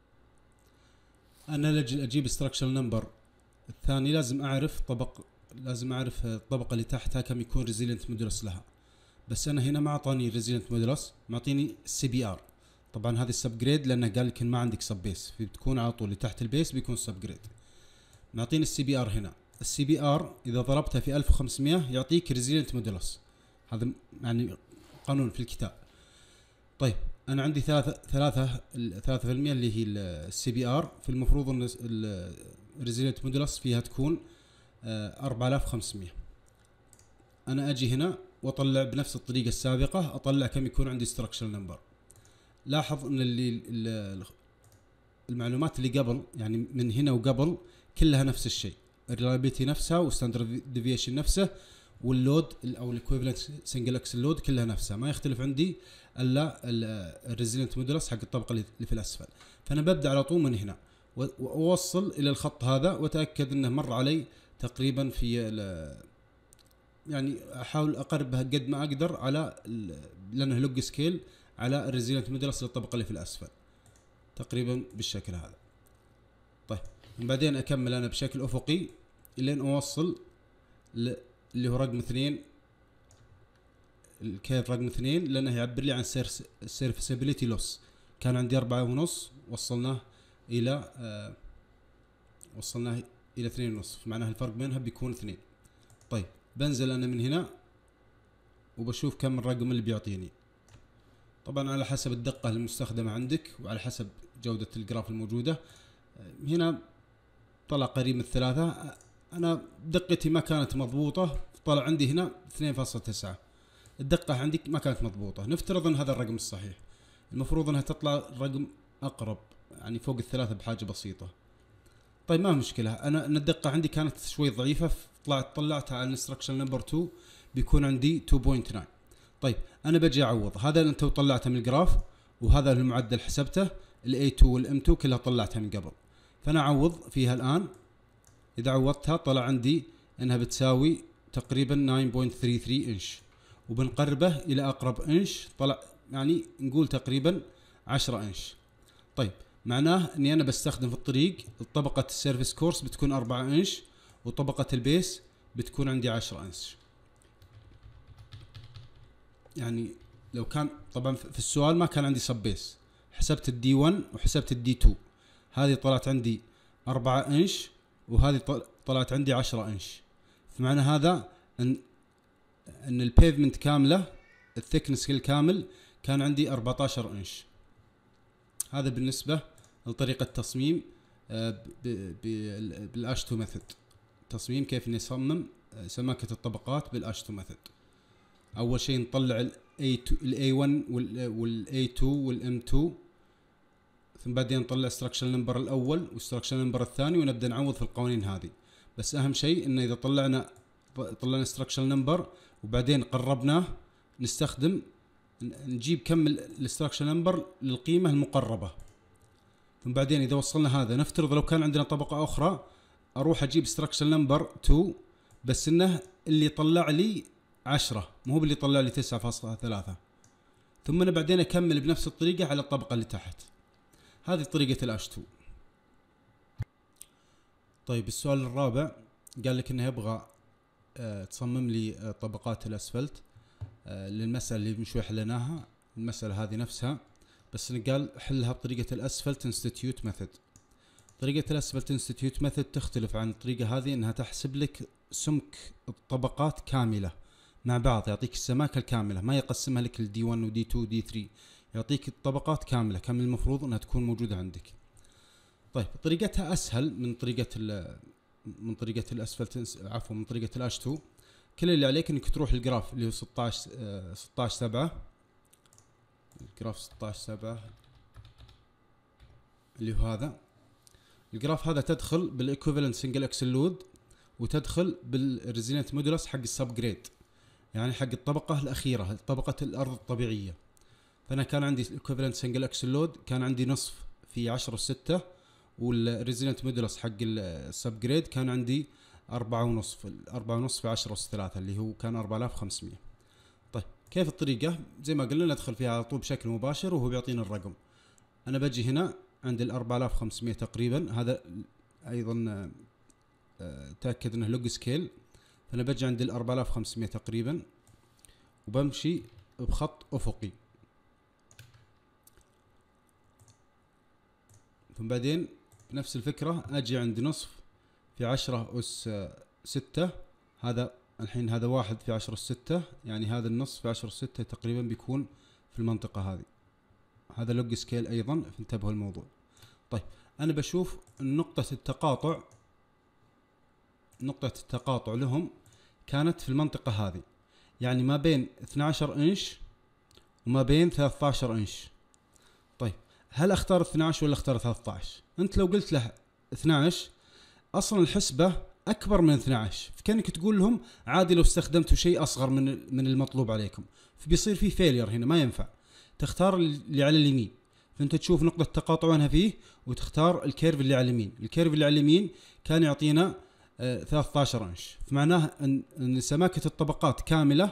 انا لجل اجيب ستراكشر نمبر الثاني لازم اعرف طبق لازم اعرف الطبقه اللي تحتها كم يكون ريزيلينت مودولس لها، بس انا هنا ما اعطاني ريزيلينت مودولس، معطيني سي بي ار. طبعا هذه السب جريد لانه قال لك ما عندك سب بيس، بتكون على طول اللي تحت البيس بيكون سب جريد. معطيني السي بي ار هنا، السي بي ار اذا ضربتها في ألف وخمسمية يعطيك ريزيلينت مودولس، هذا يعني قانون في الكتاب. طيب انا عندي ثلاثة ثلاثة ثلاثة بالمئة اللي هي السي بي ار، في المفروض ان الريزيلينت مودولس فيها تكون أربعة آلاف وخمسمية. انا اجي هنا واطلع بنفس الطريقه السابقه، اطلع كم يكون عندي ستراكشر نمبر. لاحظ ان اللي المعلومات اللي قبل يعني من هنا وقبل كلها نفس الشيء، الريلابيلتي نفسها والستاندرد ديفيشن نفسه واللود او الايكويفالنت سنجل اكسل لود كلها نفسها، ما يختلف عندي الا الريزيلينت مودولس حق الطبقه اللي في الاسفل. فانا ببدا على طول من هنا واوصل الى الخط هذا واتاكد انه مر علي تقريبا في يعني احاول اقربها قد ما اقدر على لانه لوج سكيل على الريزيلينت مودولس للطبقه اللي في الاسفل تقريبا بالشكل هذا. طيب بعدين اكمل انا بشكل افقي لين اوصل اللي هو رقم اثنين، الكيف رقم اثنين، لانه يعبر لي عن سيرفيسابيليتي لوس. كان عندي أربعة ونص وصلناه الى آه وصلناه الى اثنين ونص، معناه الفرق بينها بيكون اثنين. طيب بنزل انا من هنا وبشوف كم الرقم اللي بيعطيني، طبعا على حسب الدقة المستخدمة عندك وعلى حسب جودة الجراف الموجودة. هنا طلع قريب من الثلاثة، انا دقتي ما كانت مضبوطة، طلع عندي هنا اثنين فاصلة تسعة، الدقة عندك ما كانت مضبوطة. نفترض ان هذا الرقم الصحيح، المفروض انها تطلع رقم اقرب يعني فوق الثلاثة بحاجة بسيطة. طيب ما مشكلة، انا ان الدقة عندي كانت شوي ضعيفة، طلعت طلعتها على الانستراكشن نمبر اثنين بيكون عندي اثنين فاصلة تسعة. طيب انا بجي اعوض، هذا انت طلعته من الجراف وهذا المعدل حسبته، الاي اثنين والام اثنين كلها طلعتها من قبل، فانا اعوض فيها الان. اذا عوضتها طلع عندي انها بتساوي تقريبا تسعة فاصلة ثلاثة ثلاثة انش، وبنقربه الى اقرب انش طلع يعني نقول تقريبا عشرة انش. طيب معناه اني انا بستخدم في الطريق طبقة السيرفيس كورس بتكون أربعة انش وطبقة البيس بتكون عندي عشرة انش. يعني لو كان طبعا في السؤال ما كان عندي سب بيس، حسبت الدي واحد وحسبت الدي اثنين، هذه طلعت عندي أربعة انش وهذه طلعت عندي عشرة انش، فمعنى هذا ان ان البيفمنت كامله الثيكنس الكامل كان عندي أربعة عشر انش. هذا بالنسبه لطريقه تصميم بالاشتو ميثود، تصميم كيف نصمم سماكه الطبقات بالاشتو ميثود. اول شيء نطلع ال إيه ون وال إيه تو والإم تو، ثم بعدين نطلع structural number الأول والstructural number الثاني ونبدأ نعوض في القوانين هذه. بس أهم شيء إنه إذا طلعنا طلعنا structural number وبعدين قربناه نستخدم نجيب كم الستراكشر نمبر للقيمة المقربة. ثم بعدين إذا وصلنا هذا نفترض لو كان عندنا طبقة أخرى أروح أجيب ستراكشر نمبر تو، بس إنه اللي طلع لي عشرة مو باللي طلع لي تسعة فاصلة ثلاثة، ثم أنا بعدين أكمل بنفس الطريقة على الطبقة اللي تحت. هذه طريقة الأش تو. طيب السؤال الرابع قال لك إنه يبغى أه تصمم لي أه طبقات الأسفلت أه للمسألة اللي من شوي حليناها، المسألة هذه نفسها بس قال حلها بطريقة الأسفلت انستيتيوت ميثود. طريقة الأسفلت انستيتيوت ميثود تختلف عن الطريقة هذه، إنها تحسب لك سمك الطبقات كاملة مع بعض، يعطيك السماكة الكاملة، ما يقسمها لك الدي ون ودي تو ودي ثري، يعطيك الطبقات كاملة كم المفروض انها تكون موجودة عندك. طيب طريقتها اسهل من طريقة ال من طريقة الاسفلت عفوا من طريقة الاش تو. كل اللي عليك انك تروح الجراف اللي هو ستة عشر ستة عشر سبعة، الجراف ستة عشر سبعة اللي هو هذا الجراف هذا، تدخل بالايكوفالنت سنجل اكسل لود وتدخل بالريزيلينت مودولس حق السب جريد، يعني حق الطبقة الأخيرة طبقة الأرض الطبيعية. فأنا كان عندي الايكوفالنت سنجل اكسل لود كان عندي نصف في عشرة وستة، والريزيلينت مودولس حق السب جريد كان عندي أربعة ونصف، أربعة ونصف في عشرة أس ثلاثة اللي هو كان أربعة آلاف وخمسمية. طيب كيف الطريقة؟ زي ما قلنا ندخل فيها على طول بشكل مباشر وهو بيعطينا الرقم. أنا بجي هنا عند ال أربعة آلاف وخمسمية تقريبا، هذا أيضا تأكد أنه لوج سكيل، فأنا بجي عند ال أربعة آلاف وخمسمية تقريبا وبمشي بخط أفقي، ثم بعدين بنفس الفكرة أجي عند نصف في عشرة أس ستة، هذا الحين هذا واحد في عشرة أس ستة، يعني هذا النصف في عشرة أس ستة تقريبا بيكون في المنطقة هذه، هذا لوج سكيل أيضا، فانتبهوا الموضوع. طيب أنا بشوف نقطة التقاطع، نقطة التقاطع لهم كانت في المنطقة هذه، يعني ما بين اثني عشر انش وما بين ثلاثة عشر انش. طيب هل اختار اثني عشر ولا اختار ثلاثة عشر؟ انت لو قلت له اثني عشر اصلا الحسبة اكبر من اثني عشر، فكانك تقول لهم عادي لو استخدمتوا شيء اصغر من من المطلوب عليكم، فبيصير في فيلير هنا، ما ينفع. تختار اللي على اليمين، فانت تشوف نقطة تقاطع وينها فيه وتختار الكيرف اللي على اليمين. الكيرف اللي على اليمين كان يعطينا آه ثلاثة عشر انش، فمعناه ان, إن سماكة الطبقات كاملة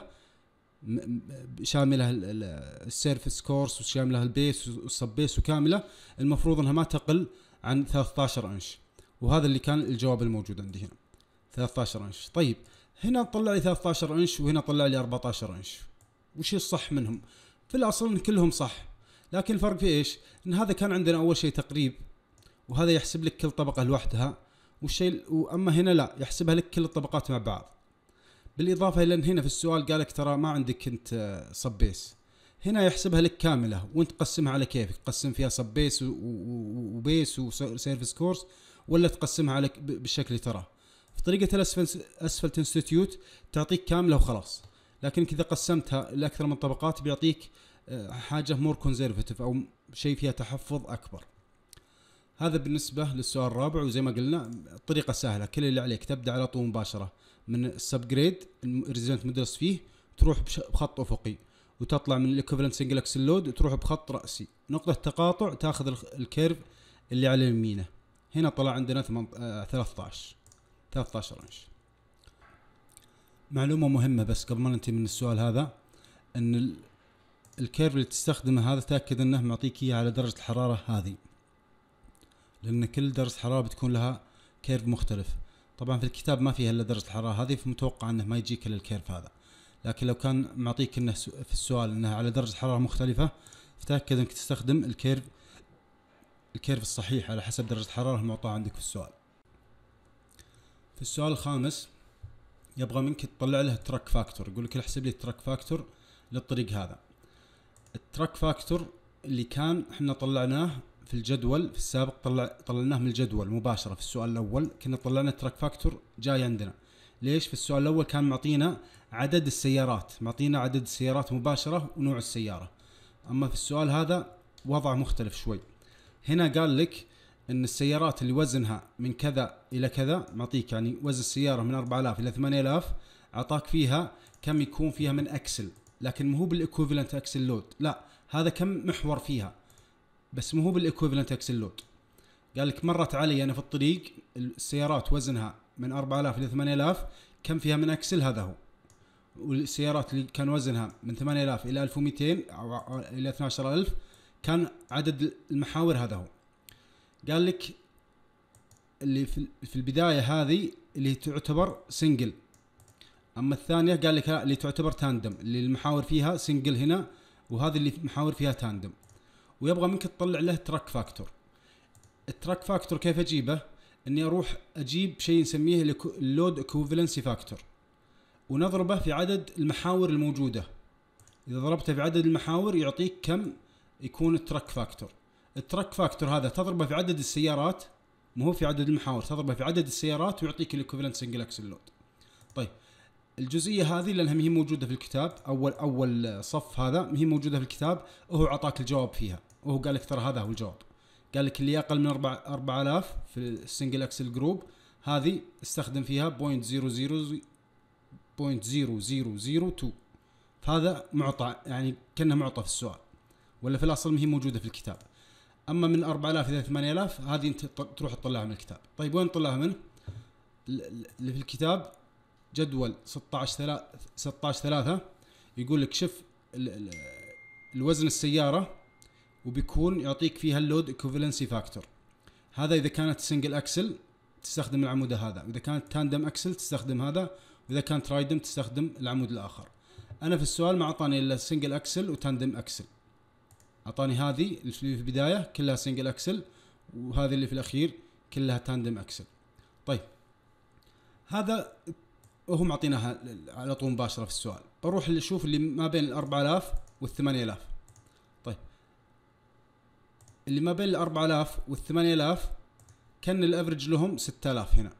شاملة السيرفس كورس وشاملة البيس والسب بيس وكاملة، المفروض انها ما تقل عن ثلاثة عشر انش، وهذا اللي كان الجواب الموجود عندي هنا ثلاثة عشر انش. طيب هنا طلع لي ثلاثة عشر انش وهنا طلع لي أربعة عشر انش، وش الصح منهم؟ في الاصل ان كلهم صح، لكن الفرق في ايش؟ ان هذا كان عندنا اول شيء تقريب، وهذا يحسب لك كل طبقة لوحدها، والشيء واما هنا لا، يحسبها لك كل الطبقات مع بعض. بالاضافه الى ان هنا في السؤال قال لك ترى ما عندك انت صب بيس، هنا يحسبها لك كامله وانت تقسمها على كيفك، تقسم فيها صب بيس وبيس وسيرفيس كورس، ولا تقسمها على بالشكل اللي تراه. في طريقه الاسفلت انستيتيوت تعطيك كامله وخلاص، لكن اذا قسمتها لاكثر من طبقات بيعطيك حاجه مور كونزرفتيف او شيء فيها تحفظ اكبر. هذا بالنسبه للسؤال الرابع. وزي ما قلنا الطريقه سهله، كل اللي عليك تبدا على طول مباشره من السب جريد الريزيلينت مودولس فيه، تروح بخط افقي وتطلع من الايكوفالنت سنجل اكسل لود وتروح بخط راسي، نقطه تقاطع تاخذ الكيرف اللي على يمينه. هنا طلع عندنا ثلاثة عشر ثلاثة عشر انش. معلومه مهمه بس قبل ما ننتهي من السؤال هذا، ان الكيرف اللي تستخدمه هذا تاكد انه معطيك اياه على درجه الحراره هذه، لان كل درجه حراره بتكون لها كيرف مختلف. طبعا في الكتاب ما فيها الا درجه الحراره هذه، فمتوقع انه ما يجيك الا الكيرف هذا، لكن لو كان معطيك انه في السؤال انها على درجه حراره مختلفه، فتاكد انك تستخدم الكيرف الكيرف الصحيح على حسب درجه الحراره المعطاه عندك في السؤال. في السؤال الخامس يبغى منك تطلع له التراك فاكتور، يقول لك احسب لي التراك فاكتور للطريق هذا. التراك فاكتور اللي كان احنا طلعناه في الجدول في السابق، طلع طلعناه من الجدول مباشره في السؤال الاول، كنا طلعنا التراك فاكتور جاي عندنا ليش؟ في السؤال الاول كان معطينا عدد السيارات، معطينا عدد السيارات مباشرة ونوع السيارة. اما في السؤال هذا وضع مختلف شوي. هنا قال لك ان السيارات اللي وزنها من كذا الى كذا، معطيك يعني وزن السيارة من أربعة آلاف الى ثمانية آلاف، اعطاك فيها كم يكون فيها من اكسل، لكن مو بالايكوفالنت اكسل لود، لا هذا كم محور فيها بس مو بالايكوفالنت اكسل لود. قال لك مرت علي انا في الطريق السيارات وزنها من أربعة آلاف الى ثمانية آلاف، كم فيها من اكسل؟ هذا هو. والسيارات اللي كان وزنها من ثمانية آلاف الى ألف ومئتين او الى اثني عشر ألف كان عدد المحاور هذا هو. قال لك اللي في البداية هذه اللي تعتبر سنجل، اما الثانية قال لك اللي تعتبر تاندم، اللي المحاور فيها سنجل هنا، وهذه اللي محاور فيها تاندم. ويبغى منك تطلع له تراك فاكتور. التراك فاكتور كيف اجيبه؟ اني اروح اجيب شيء نسميه اللود ايكوفالنسي فاكتور، ونضربه في عدد المحاور الموجودة. اذا ضربته في عدد المحاور يعطيك كم يكون التراك فاكتور. التراك فاكتور هذا تضربه في عدد السيارات، مو هو في عدد المحاور، تضربه في عدد السيارات ويعطيك الايكوفالنت سنجل اكسل لود. طيب الجزئية هذه لانها هي موجودة في الكتاب، اول اول صف هذا هي موجودة في الكتاب، وهو اعطاك الجواب فيها، وهو قال لك ترى هذا هو الجواب. قال لك اللي اقل من أربعة آلاف في السنجل اكسل جروب هذه استخدم فيها بوينت زيرو زيرو بوينت زيرو زيرو زيرو تو، فهذا معطى يعني كأنه معطى في السؤال، ولا في الاصل هي موجودة في الكتاب. اما من أربعة آلاف الى ثمانية آلاف هذه انت تروح تطلعها من الكتاب. طيب وين تطلعها منه؟ اللي في الكتاب جدول ستة عشر ثلاثة يقول لك شوف الوزن السيارة، وبيكون يعطيك فيها اللود ايكوفالنسي فاكتور. هذا اذا كانت سنجل اكسل تستخدم العمود هذا، واذا كانت تاندم اكسل تستخدم هذا، واذا كانت رايدم تستخدم العمود الاخر. انا في السؤال ما اعطاني الا سنجل اكسل وتاندم اكسل، اعطاني هذه اللي في البدايه كلها سنجل اكسل، وهذه اللي في الاخير كلها تاندم اكسل. طيب هذا وهو معطيناها على طول مباشره في السؤال. بروح نشوف اللي ما بين ال أربعة آلاف وال ثمانية آلاف. طيب اللي ما بين ال أربعة آلاف وال ثمانية آلاف كان الافرج لهم ستة آلاف. هنا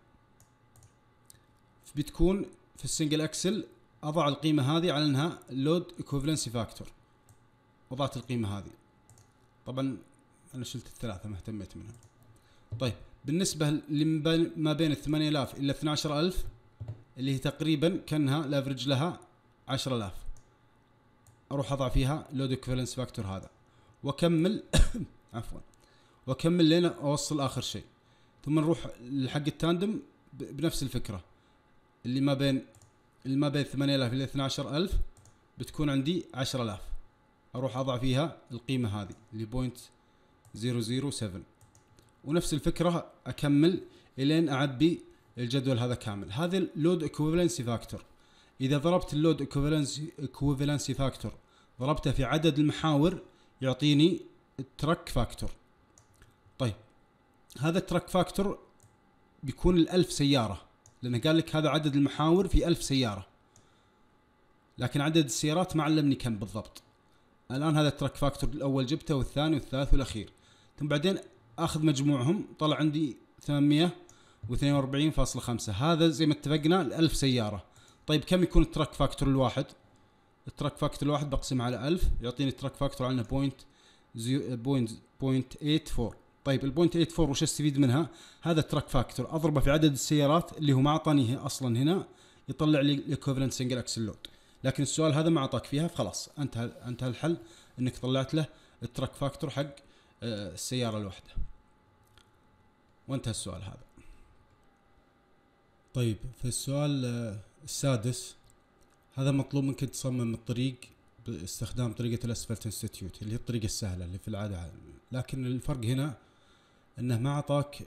بتكون في السنجل اكسل اضع القيمه هذه على انها لود ايكوفالنسي فاكتور، وضعت القيمه هذه. طبعا انا شلت الثلاثه ما اهتميت منها. طيب بالنسبه اللي ما بين ال ثمانية آلاف الى اثني عشر ألف اللي هي تقريبا كانها الافرج لها عشرة آلاف، اروح اضع فيها لود ايكوفالنس فاكتور هذا، واكمل عفوا واكمل لين اوصل اخر شيء. ثم نروح لحق التاندم بنفس الفكره، اللي ما بين اللي ما بين ثمانية آلاف الى اثني عشر ألف بتكون عندي عشرة آلاف، اروح اضع فيها القيمه هذه اللي بوينت زيرو زيرو سبعة، ونفس الفكره اكمل الين اعبي الجدول هذا كامل. هذا اللود ايكوفالنسي فاكتور. اذا ضربت اللود ايكوفالنسي فاكتور ضربته في عدد المحاور يعطيني الترك فاكتور. طيب هذا الترك فاكتور بيكون الألف سيارة، لأنه قال لك هذا عدد المحاور في ألف سيارة، لكن عدد السيارات ما علمني كم بالضبط. الآن هذا الترك فاكتور الأول جبته، والثاني والثالث والأخير، ثم بعدين أخذ مجموعهم طلع عندي ثمانمئة واثنين وأربعين فاصلة خمسة. هذا زي ما اتفقنا الألف سيارة. طيب كم يكون الترك فاكتور الواحد؟ الترك فاكتور الواحد بقسم على ألف يعطيني الترك فاكتور على بوينت بوينت بوينت ثمانية وثمانين. طيب البوينت ثمانية وثمانين وش استفيد منها؟ هذا الترك فاكتور اضربه في عدد السيارات اللي هو ما اعطانيه اصلا، هنا يطلع لي الايكوفالنت سنجل اكسل لود، لكن السؤال هذا ما اعطاك فيها، فخلاص انتهى انتهى الحل انك طلعت له الترك فاكتور حق السياره الواحده، وانتهى السؤال هذا. طيب في السؤال السادس هذا مطلوب منك تصمم الطريق باستخدام طريقة الاسفلت انستيتيوت اللي هي الطريقة السهلة اللي في العادة، لكن الفرق هنا انه ما اعطاك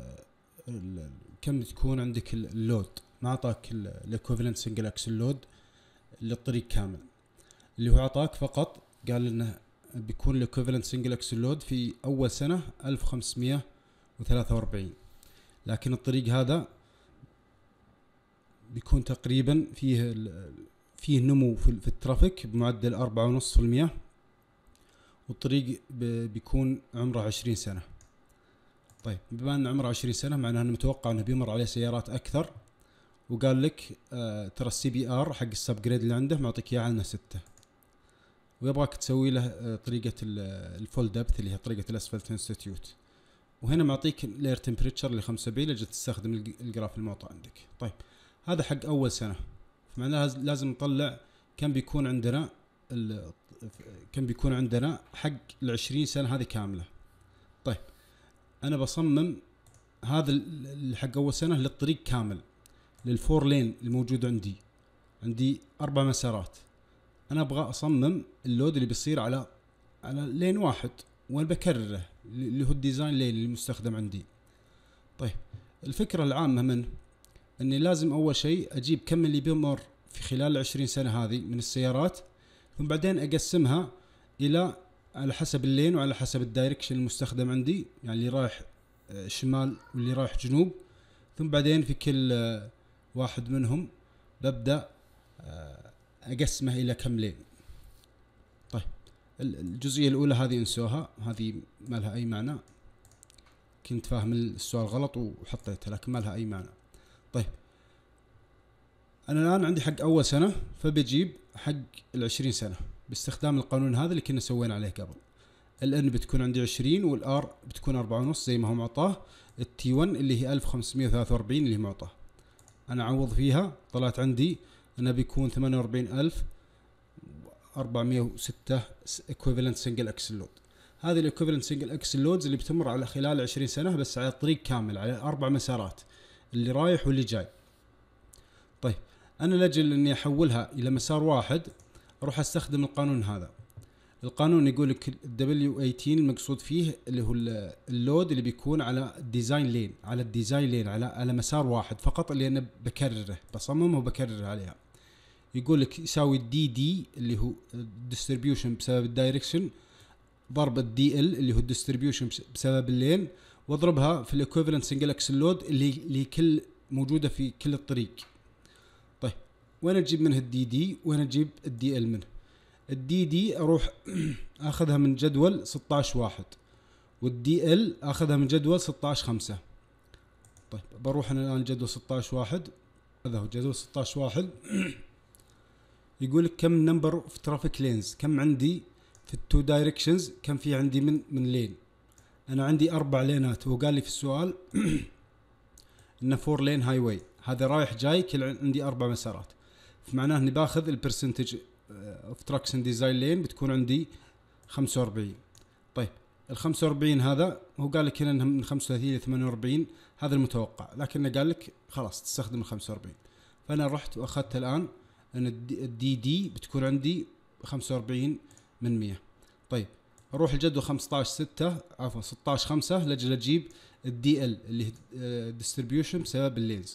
كم تكون عندك اللود، ما اعطاك الايكوفالنت سنجل اكسل لود للطريق كامل، اللي هو اعطاك فقط قال انه بيكون الايكوفالنت سنجل اكسل لود في اول سنة ألف وخمسمئة وثلاثة وأربعين، لكن الطريق هذا بيكون تقريبا فيه فيه نمو في الترافيك بمعدل أربعة ونص في المية، والطريق بيكون عمره عشرين سنة. طيب بما أن عمره عشرين سنة معناه أنه متوقع أنه بيمر عليه سيارات أكثر، وقال لك آه ترى السي بي ار حق السب جريد اللي عنده معطيك اياه على ستة، ويبغاك تسوي له آه طريقه الفول دبث اللي هي طريقه الاسفلت انستيتيوت، وهنا معطيك لاير تمبريتشر ل خمسة وسبعين لجي تستخدم الجراف المعطى عندك. طيب هذا حق اول سنه، فمعناها لازم نطلع كم بيكون عندنا كم بيكون عندنا حق العشرين سنه هذه كامله. طيب انا بصمم هذا حق اول سنه للطريق كامل، للفور لين الموجود عندي، عندي اربع مسارات، انا ابغى اصمم اللود اللي بيصير على على لين واحد وانا بكرره اللي هو الديزاين لين اللي مستخدم عندي. طيب الفكره العامه من اني لازم اول شيء اجيب كم اللي بيمر في خلال العشرين سنه هذه من السيارات، ثم بعدين اقسمها الى على حسب اللين وعلى حسب الدايركشن المستخدم عندي، يعني اللي رايح شمال واللي رايح جنوب، ثم بعدين في كل واحد منهم ببدأ اقسمه الى كم لين. طيب الجزئية الاولى هذه انسوها، هذه ما لها اي معنى، كنت فاهم السؤال غلط وحطيتها لكن ما لها اي معنى. طيب انا الان عندي حق اول سنة، فبجيب حق العشرين سنة باستخدام القانون هذا اللي كنا سوينا عليه قبل. الان بتكون عندي عشرين والار بتكون أربعة ونص زي ما هو معطاه، التي واحد اللي هي ألف وخمسمية وثلاثة وأربعين اللي معطاه، انا اعوض فيها طلعت عندي انه بيكون ثمانية وأربعين ألف وأربعمية وستة equivalent single axle load. هذه الايكوفالنت سنجل اكسل لودز اللي بتمر على خلال عشرين سنة بس على الطريق كامل، على اربع مسارات اللي رايح واللي جاي. طيب انا لاجل اني احولها الى مسار واحد اروح استخدم القانون هذا. القانون يقول لك دبليو ثمانية عشر المقصود فيه اللي هو اللود اللي بيكون على الديزاين لين، على الديزاين لين على على مسار واحد فقط اللي انا بكرره بصممه وبكرر عليها. يقول لك يساوي الدي دي اللي هو الديستريبيوشن بسبب الدايركشن ضرب الدي ال اللي هو الديستريبيوشن بسبب اللين، واضربها في الايكوفالنت سنجل اكسل لود اللي اللي كل موجوده في كل الطريق. طيب وين اجيب منها الدي دي وين اجيب الدي ال منه؟ الدي دي اروح اخذها من جدول ستة عشر واحد، والدي ال اخذها من جدول ستة عشر خمسة. طيب بروح انا الان جدول ستة عشر واحد، هذا هو جدول ستة عشر واحد. يقول لك كم نمبر اوف ترافيك لينز، كم عندي في التو دايركشنز، كم في عندي من من لين. انا عندي اربع لينات، وهو قال لي في السؤال انه فور لين هاي واي، هذا رايح جاي كل عندي اربع مسارات، فمعناه اني باخذ البرسنتج اوف تراكس ان ديزاين لين بتكون عندي خمسة وأربعين. طيب ال خمسة وأربعين هذا هو قال لك هنا من خمسة وثلاثين ل ثمانية وأربعين، هذا المتوقع، لكنه قال لك خلاص تستخدم ال خمسة وأربعين. فانا رحت واخذت الان ان الدي دي بتكون عندي خمسة وأربعين من مية. طيب اروح الجدول خمسة عشر ستة عفوا ستة عشر خمسة لاجل اجيب الدي ال اللي هي ديستريبيوشن بسبب اللينز.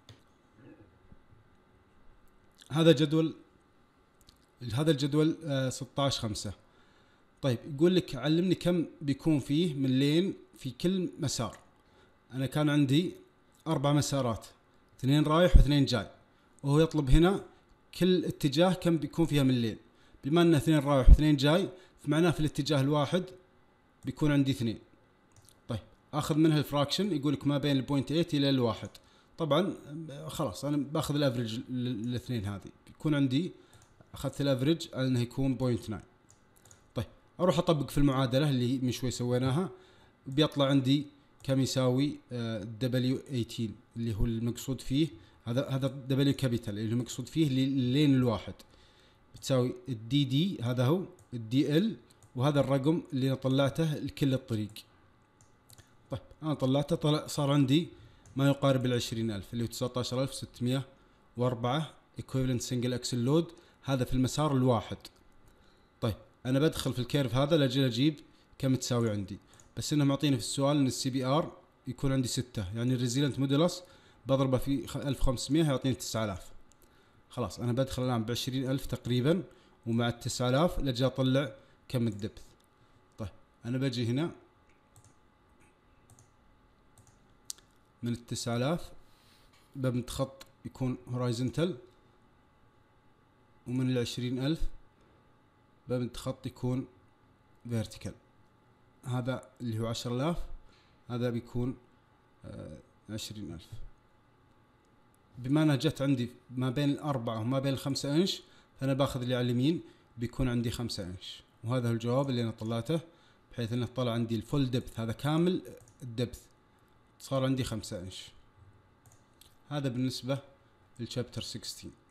هذا جدول هذا الجدول ستة عشر خمسة. طيب يقول لك علمني كم بيكون فيه من لين في كل مسار. انا كان عندي اربع مسارات، اثنين رايح واثنين جاي، وهو يطلب هنا كل اتجاه كم بيكون فيها من لين. بما ان اثنين رايح واثنين جاي فمعناه في الاتجاه الواحد بيكون عندي اثنين. طيب اخذ منها الفراكشن، يقول لك ما بين البوينت ثمانية الى الواحد. طبعا خلاص انا باخذ الافريج الاثنين، هذه بيكون عندي اخذت الافريج على انه يكون بوينت تسعة. طيب اروح اطبق في المعادله اللي من شوي سويناها، بيطلع عندي كم يساوي دبليو ثمانية عشر اللي هو المقصود فيه هذا هذا دبليو كابيتال اللي المقصود فيه اللين الواحد، بتساوي الدي دي هذا هو الدي ال، وهذا الرقم اللي انا طلعته لكل الطريق. طيب انا طلعته طلع صار عندي ما يقارب العشرين ألف اللي هو تسعة عشر ألف وستمية وأربعة equivalent single axle load، هذا في المسار الواحد. طيب انا بدخل في الكيرف هذا لاجل اجيب كم تساوي عندي، بس انه معطيني في السؤال ان السي بي ار يكون عندي ستة، يعني الريزيلنت مودولس بضربه في ألف وخمسمية يعطيني تسعة آلاف. خلاص انا بدخل الان بعشرين ألف تقريبا، ومع التسعة آلاف لاجل اطلع كم الدبث. طيب انا بجي هنا من التسعة آلاف بمد خط يكون هورايزنتال، ومن العشرين ألف بمد خط يكون فيرتيكال. هذا اللي هو عشرة آلاف، هذا بيكون آه عشرين ألف. بما انها جت عندي ما بين الأربعة وما بين الخمسة انش، فانا باخذ اللي على اليمين بيكون عندي خمسة انش. وهذا هو الجواب اللي انا طلعته، بحيث انه طلع عندي الفول دبث هذا كامل الدبث صار عندي خمسة انش. هذا بالنسبة للشابتر ستة عشر.